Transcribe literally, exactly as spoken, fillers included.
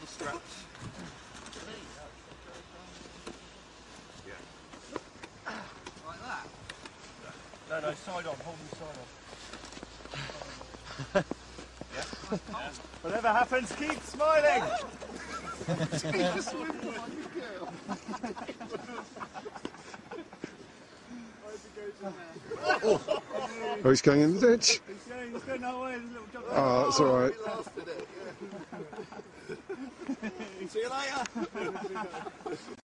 the straps. Yeah. Like that? No, no, side on, hold the side on. Yeah. Yeah. Whatever happens, keep smiling! Oh, he's going in the ditch. He's going, he's going that way, there's a little jump. Oh, that's all right. See you later.